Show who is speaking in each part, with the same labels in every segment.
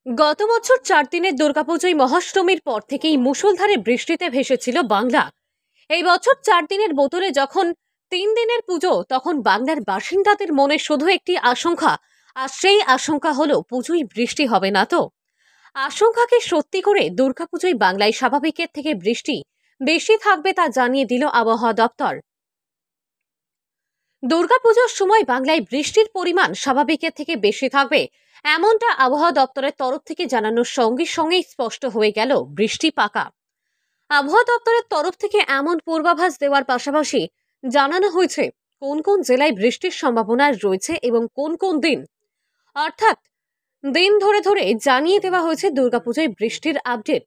Speaker 1: গত বছর 4 দিনের দুর্গাপুজোয় মহাষ্টমীর পর থেকেই মুষলধারে বৃষ্টিতে ভেসেছিল বাংলা। এই বছর 4 দিনের বোতলে যখন 3 দিনের পুজো, তখন বাংলার বাসিন্দাদের মনে শুধু একটি আশঙ্কা, আর সেই আশঙ্কা হলো পুজোয় বৃষ্টি হবে না তো। আশঙ্কাকে সত্যি করে দুর্গাপুজোয় বাংলায় স্বাভাবিকের থেকে বৃষ্টি বেশি থাকবে তা জানিয়ে দিল আবহাওয়া দপ্তর। দুর্গাপুজোর সময় বাংলায় বৃষ্টির পরিমাণ স্বাভাবিকের থেকে বেশি থাকবে, এমনটা আবহাওয়া দপ্তরের তরফ থেকে জানানোর সঙ্গে সঙ্গেই স্পষ্ট হয়ে গেল বৃষ্টি পাকা। আবহাওয়া দপ্তরের তরফ থেকে এমন পূর্বাভাস দেওয়ার পাশাপাশি জানানো হয়েছে কোন কোন জেলায় বৃষ্টির সম্ভাবনা রয়েছে এবং কোন কোন দিন, অর্থাৎ দিন ধরে ধরে জানিয়ে দেওয়া হয়েছে দুর্গাপুজোয় বৃষ্টির আপডেট।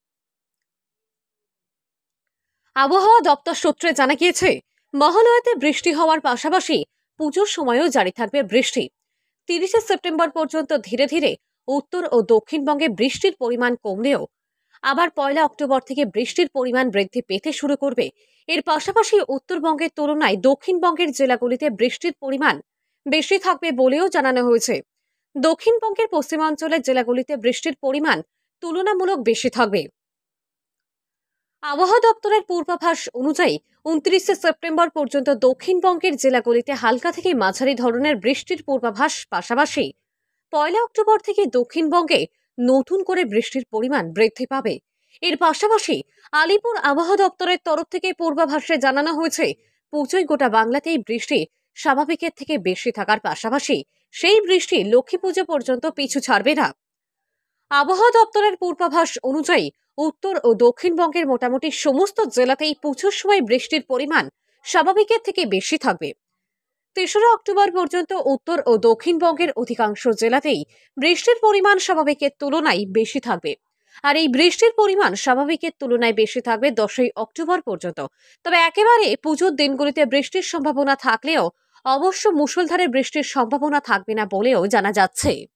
Speaker 1: আবহাওয়া দপ্তর সূত্রে জানা গিয়েছে, মহালয়াতে বৃষ্টি হওয়ার পাশাপাশি পুজোর সময়ও জারি থাকবে বৃষ্টি। 30শে সেপ্টেম্বর পর্যন্ত ধীরে ধীরে উত্তর ও দক্ষিণবঙ্গে বৃষ্টির পরিমাণ কমলেও আবার 1 অক্টোবর থেকে বৃষ্টির পরিমাণ বৃদ্ধি পেতে শুরু করবে। এর পাশাপাশি উত্তরবঙ্গের তুলনায় দক্ষিণবঙ্গের জেলাগুলিতে বৃষ্টির পরিমাণ বেশি থাকবে বলেও জানানো হয়েছে। দক্ষিণবঙ্গের পশ্চিমাঞ্চলের জেলাগুলিতে বৃষ্টির পরিমাণ তুলনামূলক বেশি থাকবে। আবহাওয়া দপ্তরের পূর্বাভাস অনুযায়ী 29শে সেপ্টেম্বর পর্যন্ত দক্ষিণবঙ্গের জেলাগুলিতে হালকা থেকে মাঝারি ধরনের বৃষ্টির পূর্বাভাস, পাশাপাশি 1 অক্টোবর থেকে দক্ষিণবঙ্গে নতুন করে বৃষ্টির পরিমাণ বৃদ্ধি পাবে। এর পাশাপাশি আলিপুর আবহাওয়া দপ্তরের তরফ থেকে পূর্বাভাসে জানানো হয়েছে পুজোয় গোটা বাংলাতেই বৃষ্টি স্বাভাবিকের থেকে বেশি থাকার পাশাপাশি সেই বৃষ্টি লক্ষ্মী পুজো পর্যন্ত পিছু ছাড়বে না। আবহাওয়া দপ্তরের পূর্বাভাস অনুযায়ী উত্তর ও দক্ষিণবঙ্গের মোটামুটি সমস্ত জেলাতেই পুজোর সময় বৃষ্টির পরিমাণ স্বাভাবিকের থেকে বেশি থাকবে। 3রা অক্টোবর পর্যন্ত উত্তর ও দক্ষিণবঙ্গের অধিকাংশ জেলাতেই বৃষ্টির পরিমাণ স্বাভাবিকের তুলনায় বেশি থাকবে। আর এই বৃষ্টির পরিমাণ স্বাভাবিকের তুলনায় বেশি থাকবে 10ই অক্টোবর পর্যন্ত। তবে একেবারে পুজোর দিনগুলিতে বৃষ্টির সম্ভাবনা থাকলেও অবশ্য মুষলধারে বৃষ্টির সম্ভাবনা থাকবে না বলেও জানা যাচ্ছে।